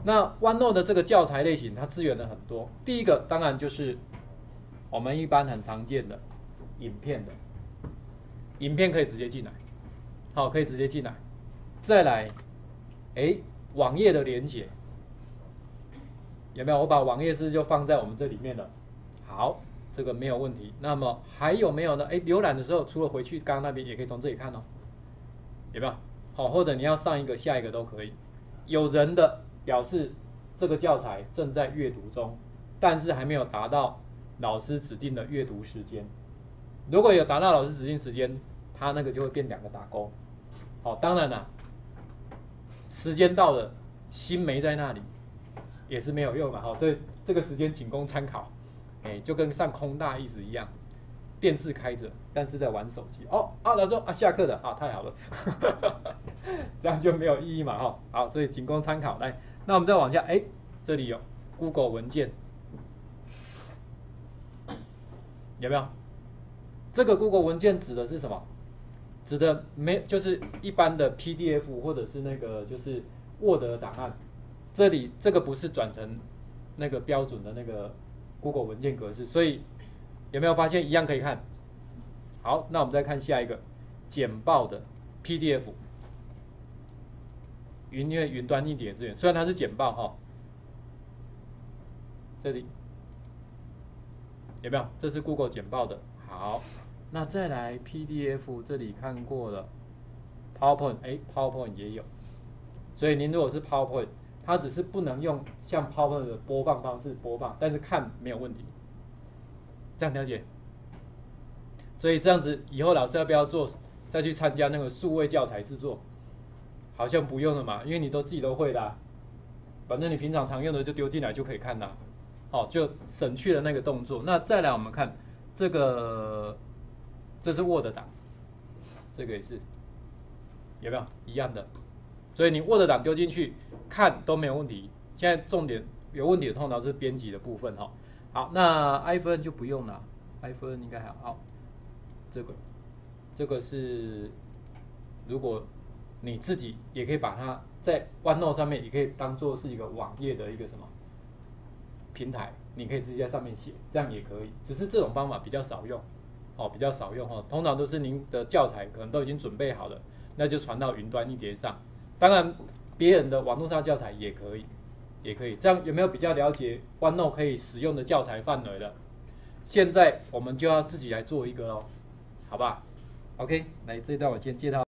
那 OneNote 的这个教材类型，它支援了很多。第一个当然就是我们一般很常见的影片的，影片可以直接进来，好，可以直接进来。再来，网页的连接有没有？我把网页式就放在我们这里面了。好，这个没有问题。那么还有没有呢？浏览的时候除了回去刚刚那边，也可以从这里看哦，有没有？好，或者你要上一个下一个都可以。有人的表示这个教材正在阅读中，但是还没有达到老师指定的阅读时间。如果有达到老师指定时间，它那个就会变2个打勾。好，当然啦，时间到了，心没在那里，也是没有用的。好，这个时间仅供参考。就跟上空大意思一样，电视开着，但是在玩手机。老师说下课了太好了，这样就没有意义嘛好，所以仅供参考。来，那我们再往下，这里有 Google 文件，有没有？这个 Google 文件指的是什么？指的就是一般的 PDF 或者是那个就是 Word 的档案。这里这个不是转成那个标准的那个 Google 文件格式，所以有没有发现一样可以看？好，那我们再看下一个简报的 PDF， 云端硬碟资源，虽然它是简报这里有没有？这是 Google 简报的。好，那再来 PDF 这里看过了 ，PowerPoint，PowerPoint 也有，所以您如果是 PowerPoint， 它只是不能用像 PowerPoint 的播放方式播放，但是看没有问题。这样了解？所以这样子以后老师要不要再去参加那个数位教材制作？好像不用了嘛，因为你自己都会啦，反正你平常常用的就丢进来就可以看啦。就省去了那个动作。那再来我们看这个，这是 Word 档，这个也是有没有一样的？所以你 Word 档丢进去看都没有问题。现在重点有问题的通常是编辑的部分好，那 iPhone 就不用了 ，iPhone 应该还好。这个是如果你自己也可以把它在 OneNote 上面也可以当做是一个网页的一个什么平台，你可以直接在上面写，这样也可以。只是这种方法比较少用，比较少用通常都是您的教材可能都已经准备好了，那就传到云端硬碟上。当然，别人的网络上教材也可以，这样有没有比较了解 OneNote 可以使用的教材范围了？现在我们就要自己来做一个好不好 ？OK， 来这一段我先介绍。